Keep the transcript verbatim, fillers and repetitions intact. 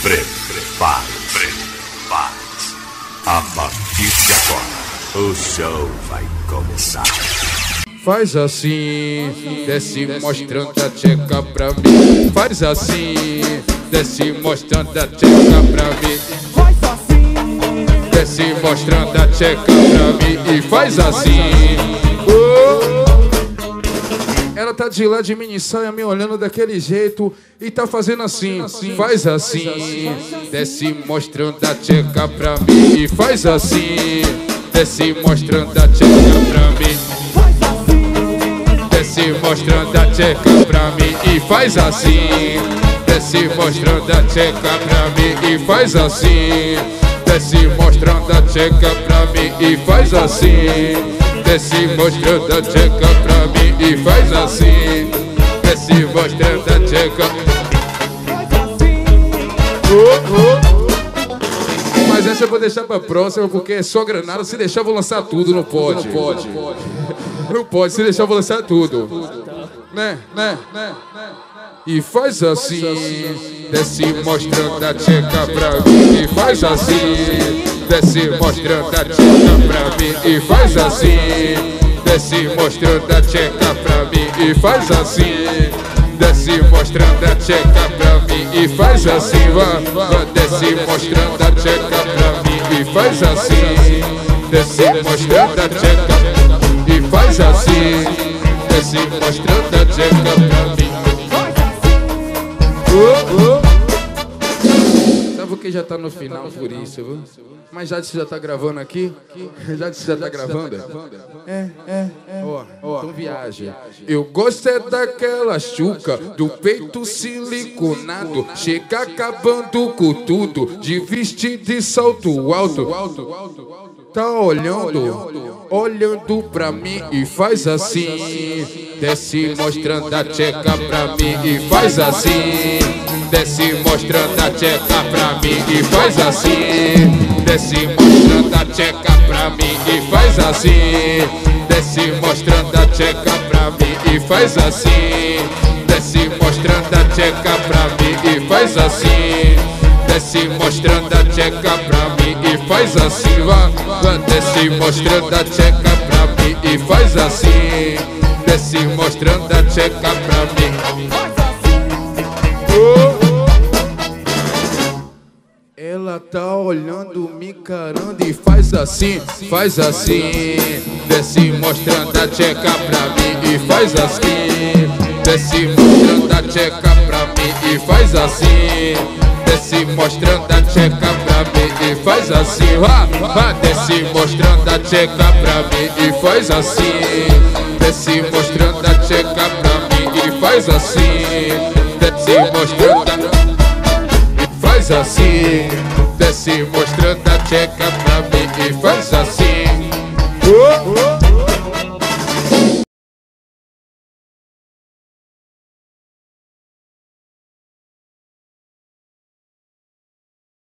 Prepare, prepare-se. A partir de agora, o show vai começar. Faz assim, desce mostrando a tcheca pra mim. Faz assim, desce mostrando a tcheca pra mim. Faz assim, desce mostrando a tcheca pra mim. E faz assim. Oh. Ela tá de lá de mini saia me olhando daquele jeito e tá fazendo assim. Faz assim, desce mostrando a tcheca pra mim. E faz assim, desce mostrando a tcheca pra mim. Desce mostrando a tcheca pra mim e faz assim. Desce mostrando a tcheca pra mim e faz assim. Desce mostrando a tcheca pra mim e faz assim. Desce mostrando a tcheca pra mim e faz assim. Desce mostrando a tcheca. Oh, oh. Mas essa eu vou deixar pra próxima porque é só granada. Se deixar eu vou lançar tudo, não pode. Não pode. Não pode, se deixar eu vou lançar tudo. Né, né, né, né. E faz assim, desce mostrando a tcheca pra mim. E faz assim, desce mostrando a tcheca pra mim. E faz assim, desce mostrando a tcheca pra mim. E faz assim, desce mostrando a tcheca pra mim. E faz assim, vá, desce mostrando a tcheca pra mim. E faz assim, desce mostrando a tcheca. E faz assim, desce mostrando a tcheca pra mim. Oh, oh. Sabe que já tá no final por isso, viu? Mas já você já tá gravando aqui? Já você já tá gravando? É, é, é. Ó, ó, então viaja. Eu gosto é daquela chuca, do peito siliconado, chega acabando com tudo, de vestido de salto alto. Tá olhando, olhando pra mim e faz assim. Desce mostrando a tcheca pra mim e faz assim. Desce mostrando a tcheca pra mim e faz assim. Desce mostrando a tcheca pra mim e faz assim. Desce mostrando a tcheca pra mim e faz assim. Desce mostrando a tcheca pra mim e faz assim. Desce mostrando a tcheca pra mim e faz assim, vá, vá. Desce mostrando a tcheca pra mim e faz assim. Desce mostrando a tcheca pra mim. Oh. Ela tá olhando, me encarando e faz assim, faz assim. Desce mostrando a tcheca pra mim e faz assim. Desce mostrando a tcheca pra mim e faz assim. Desce mostrando a tcheca pra mim e faz assim, vá, vá. Desce mostrando a tcheca pra mim e faz assim. Desce mostrando a tcheca pra mim e faz assim. Desce mostrando a... e faz assim. Desce mostrando a tcheca pra mim e faz